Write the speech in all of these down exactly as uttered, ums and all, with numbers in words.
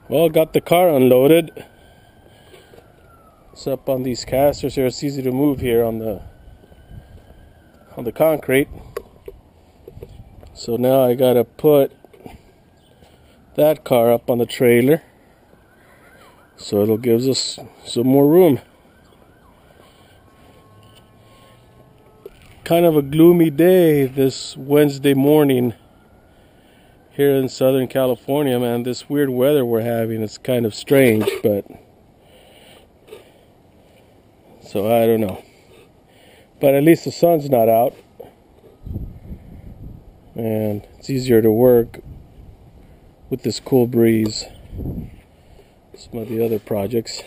Well, got the car unloaded. It's up on these casters here. It's easy to move here on the on the concrete. So now I gotta put that car up on the trailer, so it'll give us some more room. Kind of a gloomy day this Wednesday morning here in Southern California, man. This weird weather we're having, it's kind of strange, but so I don't know. But at least the sun's not out, and it's easier to work with this cool breeze. Some of the other projects.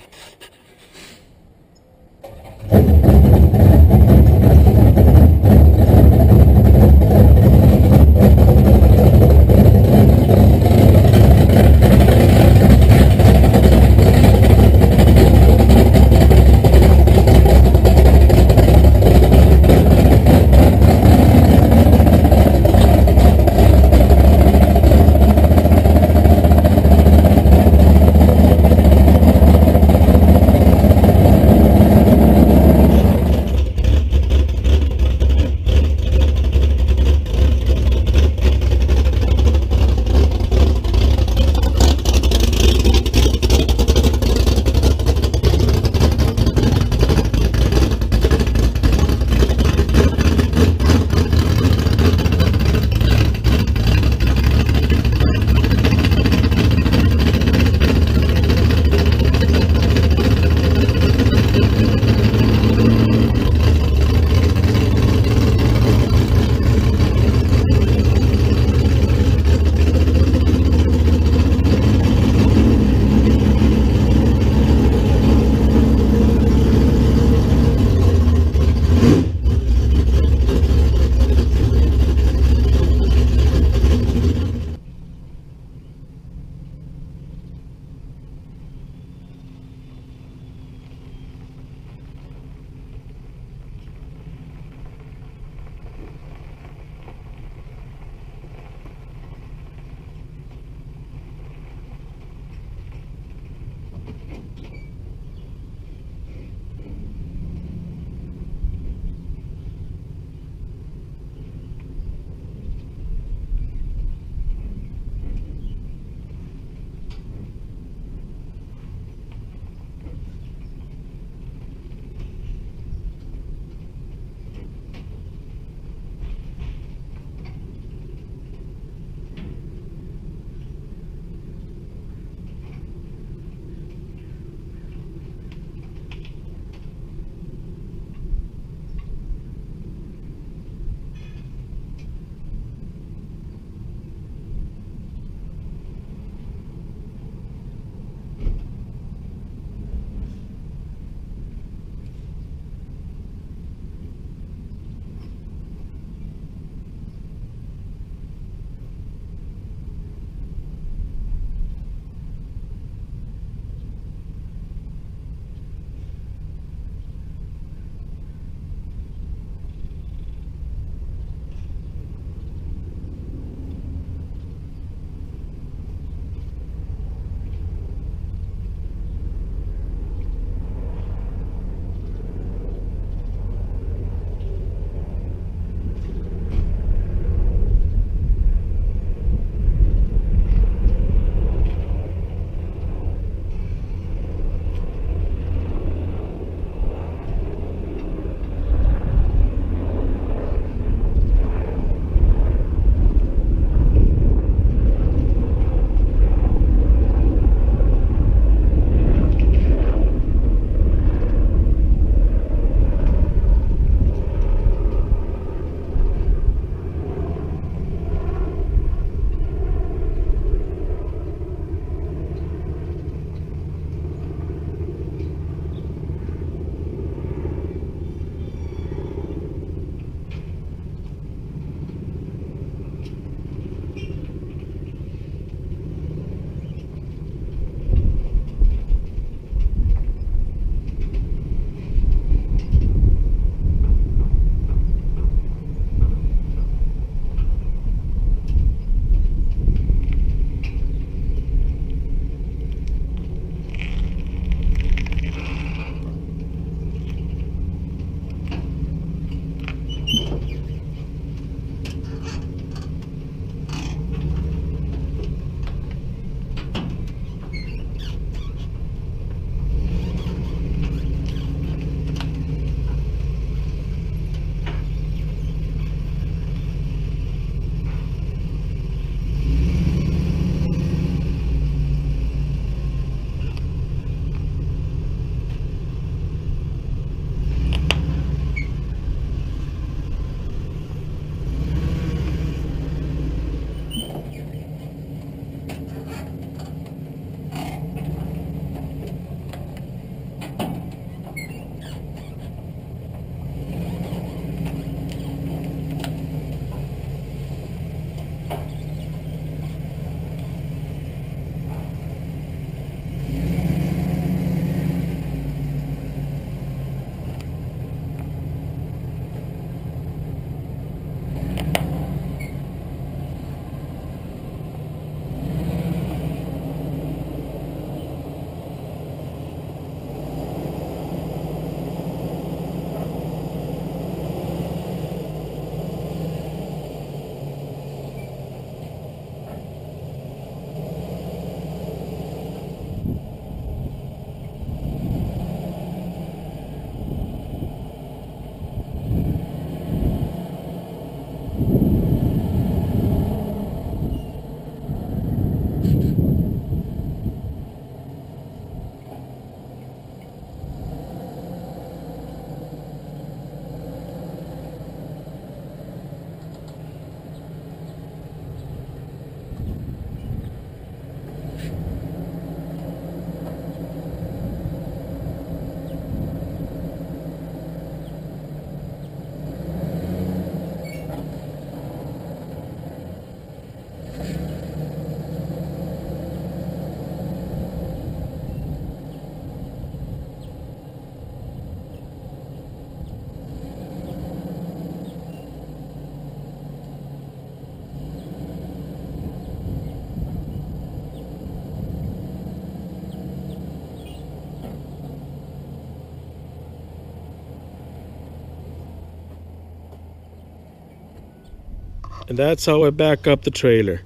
And that's how I back up the trailer.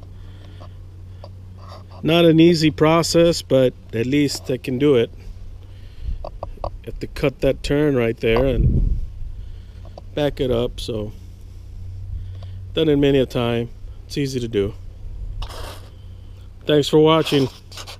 Not an easy process, but at least I can do it. Have to cut that turn right there and back it up. So done it many a time. It's easy to do. Thanks for watching.